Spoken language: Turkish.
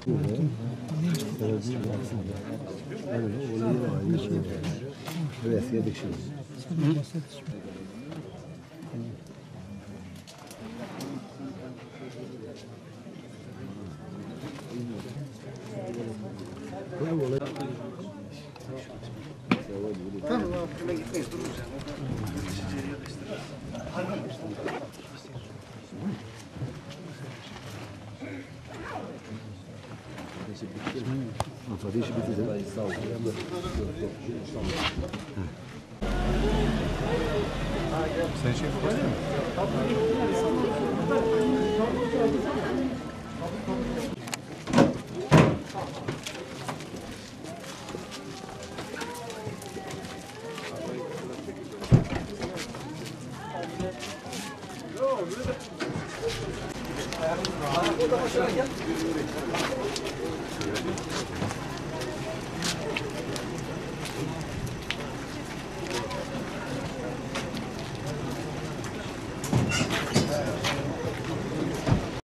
Evet, yedik şimdi. Tamam, hemen gitmeyiz, dururuz yani. Mutfağı işi bitirdi. Sağ ol. Sen şey koydun mu?